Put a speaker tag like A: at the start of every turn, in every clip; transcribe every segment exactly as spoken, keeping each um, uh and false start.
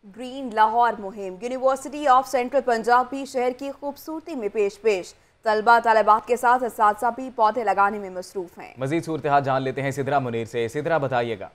A: Green Lahore मुहिम university of central Punjab भी शहर की खूबसूरती में पेश पेश तलबा तालिबात के साथ असातिज़ा भी पौधे लगाने में मसरूफ हैं।
B: मजीद सूरत हाल जान लेते हैं सिदरा मुनीर से। सिदरा बताइएगा।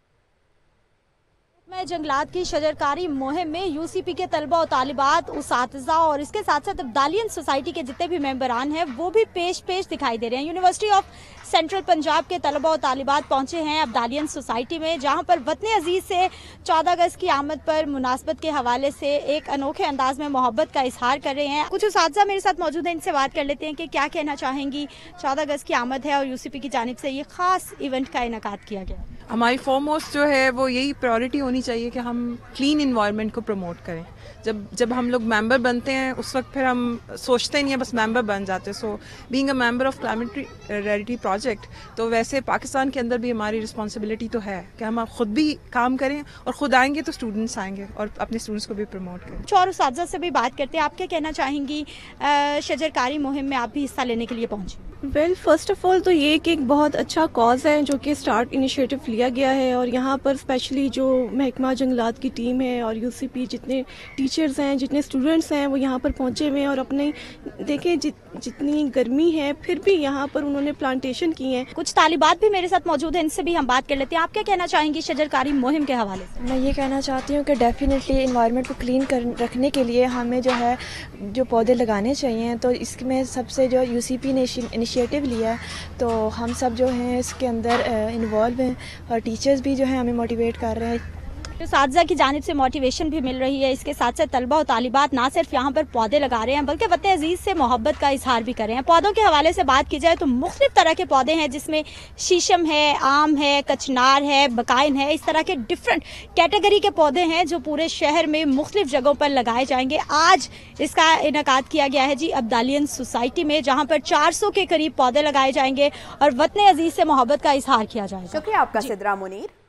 C: में जंगलात की शजरकारी मुहिम में यूसीपी के तलबा और तालिबात, उसातिज़ा और इसके साथ साथ अब्दालियन सोसाइटी के जितने भी मेंबरान हैं वो भी पेश पेश दिखाई दे रहे हैं। यूनिवर्सिटी ऑफ सेंट्रल पंजाब के तलबा और तालिबात पहुंचे हैं अब्दालियन सोसाइटी में, जहां पर वतन अजीज से चौदह अगस्त की आमद पर मुनासबत के हवाले से एक अनोखे अंदाज में मोहब्बत का इजहार कर रहे हैं। कुछ उसातिज़ा मेरे साथ मौजूद हैं, इनसे बात कर लेते हैं कि क्या कहना चाहेंगी। चौदह अगस्त की आमद है और यूसीपी की जानिब से ये खास इवेंट का इनेकाद किया गया।
D: हमारी फॉरमोस्ट जो है वो यही प्रायोरिटी होनी चाहिए कि हम क्लीन इन्वायरमेंट को प्रमोट करें। जब जब हम लोग मेंबर बनते हैं उस वक्त फिर हम सोचते नहीं है, बस मेंबर बन जाते हैं। So being a member of climate reality project, तो वैसे पाकिस्तान के अंदर भी हमारी रिस्पॉन्सिबिलिटी तो है कि हम खुद भी काम करें और खुद आएंगे तो स्टूडेंट्स आएंगे और अपने स्टूडेंट्स को भी प्रमोट करें।
C: और उसातिज़ा से भी बात करते हैं, आप क्या कहना चाहेंगी। शजरकारी मुहिम में आप भी हिस्सा लेने के लिए पहुंचे।
E: वेल फर्स्ट ऑफ ऑल तो ये कि एक बहुत अच्छा कॉज है जो कि स्टार्ट इनिशिएटिव लिया गया है, और यहाँ पर स्पेशली जो महकमा जंगलात की टीम है और यूसीपी जितने टीचर्स हैं, जितने स्टूडेंट्स हैं, वो यहाँ पर पहुँचे हुए हैं और अपने देखें जित, जितनी गर्मी है फिर भी यहाँ पर उन्होंने प्लांटेशन की है।
C: कुछ तालिबात भी मेरे साथ मौजूद हैं, इनसे भी हम बात कर लेते हैं। आप क्या कहना चाहेंगी शजरकारी मुहिम के हवाले से।
F: मैं ये कहना चाहती हूँ कि डेफिनेटली इन्वायरमेंट को क्लीन कर रखने के लिए हमें जो है जो पौधे लगाने चाहिए। तो इसमें सबसे जो यूसीपी ने इनिशिएटिव लिया है तो हम सब जो हैं इसके अंदर इन्वॉल्व हैं और टीचर्स भी जो है हमें मोटिवेट कर रहे हैं।
C: उसातिज़ा की जानिब से मोटिवेशन भी मिल रही है। इसके साथ साथ तलबा और तालिबात ना सिर्फ यहाँ पर पौधे लगा रहे हैं बल्कि वतन अजीज से मोहब्बत का इजहार भी कर रहे हैं। पौधों के हवाले से बात की जाए तो मुख्तलिफ तरह के पौधे हैं, जिसमें शीशम है, आम है, कचनार है, बकाइन है। इस तरह के डिफरेंट कैटेगरी के पौधे हैं जो पूरे शहर में मुख्तलिफ जगहों पर लगाए जाएंगे। आज इसका इनेकाद किया गया है जी अब्दालियन सोसाइटी में, जहाँ पर चार सौ के करीब पौधे लगाए जाएंगे और वतन अजीज से मोहब्बत का इजहार किया जाएगा।
A: शुक्रिया आपका सिदरा मुनीर।